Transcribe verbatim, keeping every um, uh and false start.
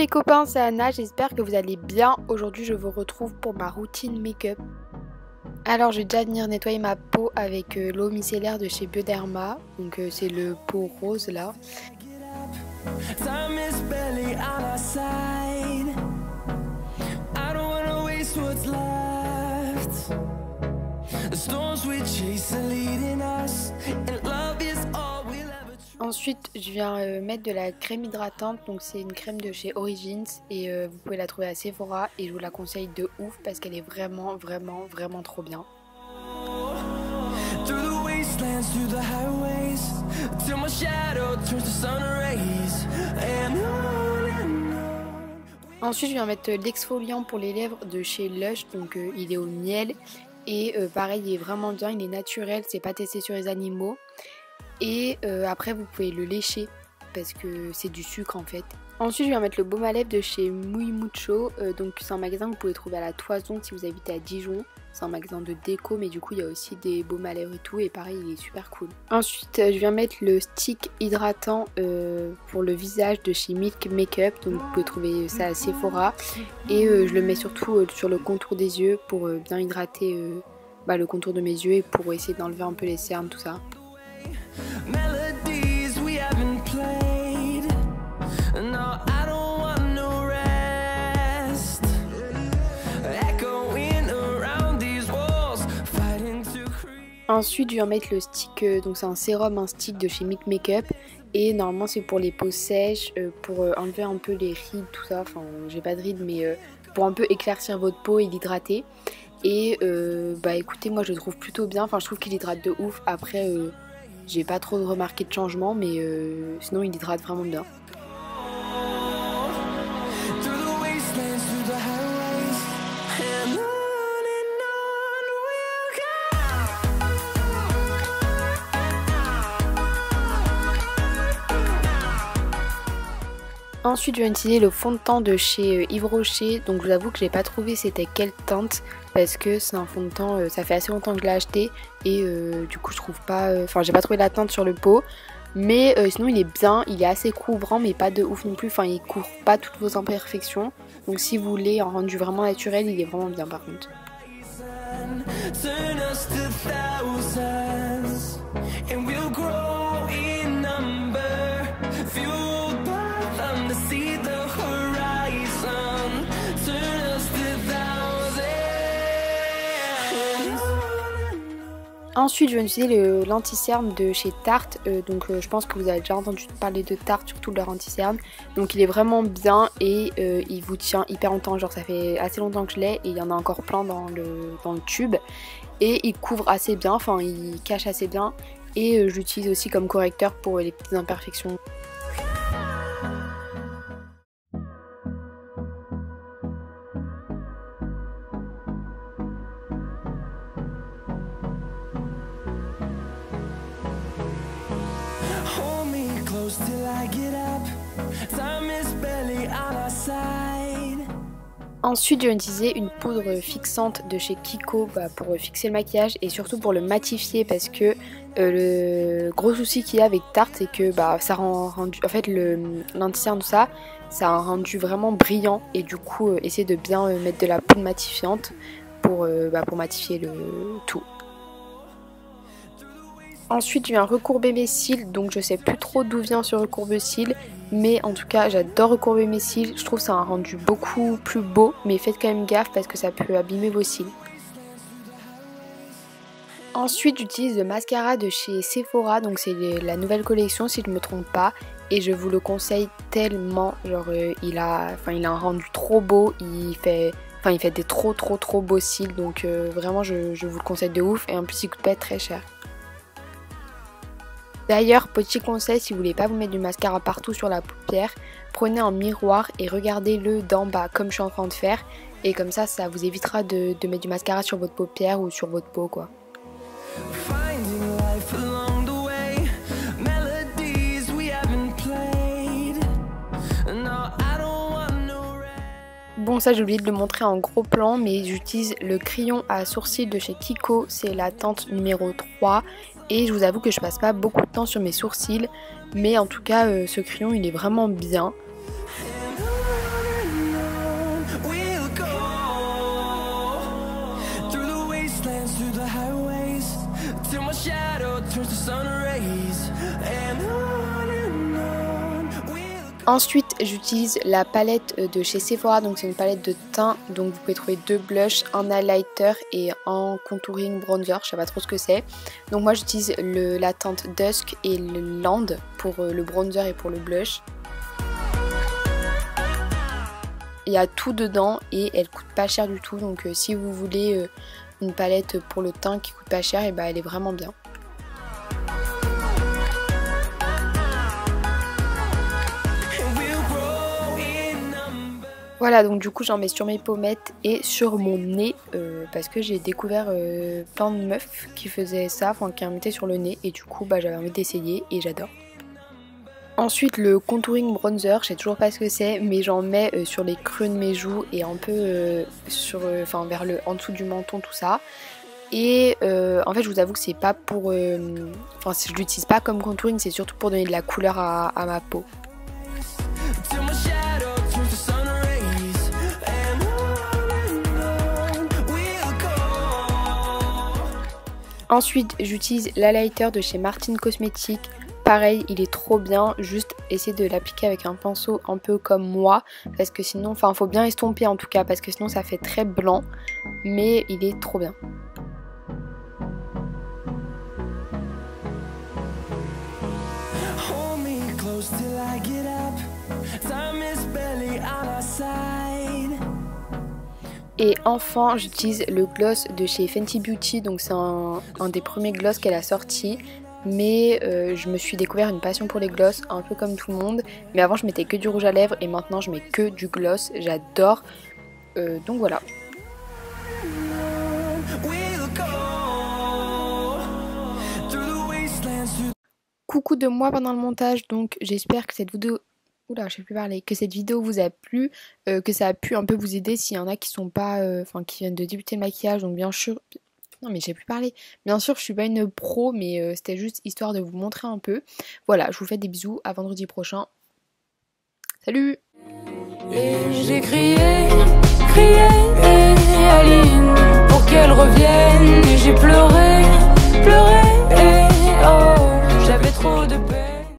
les copains, c'est Anna, j'espère que vous allez bien. Aujourd'hui je vous retrouve pour ma routine make-up. Alors je vais déjà venir nettoyer ma peau avec euh, l'eau micellaire de chez Bioderma. Donc euh, c'est le pot rose là. Ensuite je viens euh, mettre de la crème hydratante, donc c'est une crème de chez Origins et euh, vous pouvez la trouver à Sephora et je vous la conseille de ouf parce qu'elle est vraiment vraiment vraiment trop bien. Ensuite je viens mettre l'exfoliant pour les lèvres de chez Lush, donc euh, il est au miel et euh, pareil il est vraiment bien, il est naturel, c'est pas testé sur les animaux. Et euh, après vous pouvez le lécher parce que c'est du sucre en fait. Ensuite je viens mettre le baume à lèvres de chez Muy Mucho, euh, donc c'est un magasin que vous pouvez trouver à la Toison si vous habitez à Dijon. C'est un magasin de déco mais du coup il y a aussi des baumes à lèvres et tout et pareil il est super cool. Ensuite euh, je viens mettre le stick hydratant euh, pour le visage de chez Milk Makeup, donc vous pouvez trouver ça à Sephora. Et euh, je le mets surtout euh, sur le contour des yeux pour euh, bien hydrater euh, bah, le contour de mes yeux et pour essayer d'enlever un peu les cernes tout ça. Melodies we haven't played. No, I don't want no rest. Echoing around these walls, fighting to create. Ensuite, je viens mettre le stick, euh, donc c'est un sérum, un stick de chez Milk Makeup. Et normalement, c'est pour les peaux sèches, euh, pour euh, enlever un peu les rides, tout ça. Enfin, j'ai pas de rides, mais euh, pour un peu éclaircir votre peau et l'hydrater. Et euh, bah écoutez, moi je le trouve plutôt bien. Enfin, je trouve qu'il hydrate de ouf. Après, euh, j'ai pas trop remarqué de changement, mais euh, sinon il hydrate vraiment bien. Ensuite je vais utiliser le fond de teint de chez Yves Rocher, donc je vous avoue que j'ai pas trouvé c'était quelle teinte parce que c'est un fond de teint, euh, ça fait assez longtemps que je l'ai acheté et euh, du coup je trouve pas, enfin euh, j'ai pas trouvé la teinte sur le pot, mais euh, sinon il est bien, il est assez couvrant mais pas de ouf non plus, enfin il couvre pas toutes vos imperfections, donc si vous voulez un rendu vraiment naturel il est vraiment bien par contre. Ensuite je vais utiliser l'anti-cerne de chez Tarte, euh, donc euh, je pense que vous avez déjà entendu parler de Tarte, surtout de leur anti-cerne. Donc il est vraiment bien et euh, il vous tient hyper longtemps, genre ça fait assez longtemps que je l'ai et il y en a encore plein dans le, dans le tube. Et il couvre assez bien, enfin il cache assez bien et euh, je l'utilise aussi comme correcteur pour les petites imperfections. Ensuite je vais utiliser une poudre fixante de chez Kiko bah, pour fixer le maquillage et surtout pour le matifier parce que euh, le gros souci qu'il y a avec Tarte c'est que bah, ça rend rendu, en fait l'anti-cerne tout ça, ça a un rendu vraiment brillant et du coup euh, essayez de bien euh, mettre de la poudre matifiante pour, euh, bah, pour matifier le tout. Ensuite je viens recourber mes cils, donc je sais plus trop d'où vient ce recourbe-cils, mais en tout cas j'adore recourber mes cils, je trouve ça a un rendu beaucoup plus beau, mais faites quand même gaffe parce que ça peut abîmer vos cils. Ensuite j'utilise le mascara de chez Sephora, donc c'est la nouvelle collection si je ne me trompe pas, et je vous le conseille tellement, genre euh, il, a, enfin, il a un rendu trop beau, il fait... Enfin il fait des trop trop trop beaux cils, donc euh, vraiment je, je vous le conseille de ouf, et en plus il coûte pas très cher. D'ailleurs, petit conseil, si vous voulez pas vous mettre du mascara partout sur la paupière, prenez un miroir et regardez-le d'en bas comme je suis en train de faire. Et comme ça, ça vous évitera de, de mettre du mascara sur votre paupière ou sur votre peau quoi. Bon ça j'ai oublié de le montrer en gros plan, mais j'utilise le crayon à sourcils de chez Kiko, c'est la teinte numéro trois. Et je vous avoue que je passe pas beaucoup de temps sur mes sourcils, mais en tout cas euh, ce crayon il est vraiment bien. Ensuite, j'utilise la palette de chez Sephora, donc c'est une palette de teint, donc vous pouvez trouver deux blushs, un highlighter et un contouring bronzer, je sais pas trop ce que c'est. Donc moi j'utilise la teinte Dusk et le Land pour le bronzer et pour le blush. Il y a tout dedans et elle coûte pas cher du tout, donc euh, si vous voulez euh, une palette pour le teint qui coûte pas cher, et bah elle est vraiment bien. Voilà, donc du coup j'en mets sur mes pommettes et sur mon nez euh, parce que j'ai découvert euh, plein de meufs qui faisaient ça, enfin qui en mettaient sur le nez et du coup bah, j'avais envie d'essayer et j'adore. Ensuite le contouring bronzer, je sais toujours pas ce que c'est mais j'en mets euh, sur les creux de mes joues et un peu euh, sur, enfin euh, vers le en dessous du menton, tout ça. Et euh, en fait je vous avoue que c'est pas pour, euh, enfin je l'utilise pas comme contouring, c'est surtout pour donner de la couleur à, à ma peau. Ensuite j'utilise l'highlighter de chez Martin Cosmetics, pareil il est trop bien, juste essayez de l'appliquer avec un pinceau un peu comme moi, parce que sinon, enfin faut bien estomper en tout cas, parce que sinon ça fait très blanc, mais il est trop bien. Et enfin j'utilise le gloss de chez Fenty Beauty, donc c'est un, un des premiers gloss qu'elle a sorti. Mais euh, je me suis découvert une passion pour les gloss, un peu comme tout le monde. Mais avant je mettais que du rouge à lèvres et maintenant je mets que du gloss, j'adore. Euh, donc voilà. Coucou de moi pendant le montage, donc j'espère que cette vidéo... Oula, je sais plus parler. Que cette vidéo vous a plu, euh, que ça a pu un peu vous aider s'il y en a qui sont pas, enfin euh, qui viennent de débuter le maquillage. Donc bien sûr, non mais j'ai plus parlé. Bien sûr, je suis pas une pro, mais euh, c'était juste histoire de vous montrer un peu. Voilà, je vous fais des bisous. À vendredi prochain. Salut. Et j'ai crié, crié, et Aline pour qu'elle revienne. Et j'ai pleuré, pleuré, et oh, j'avais trop de peine.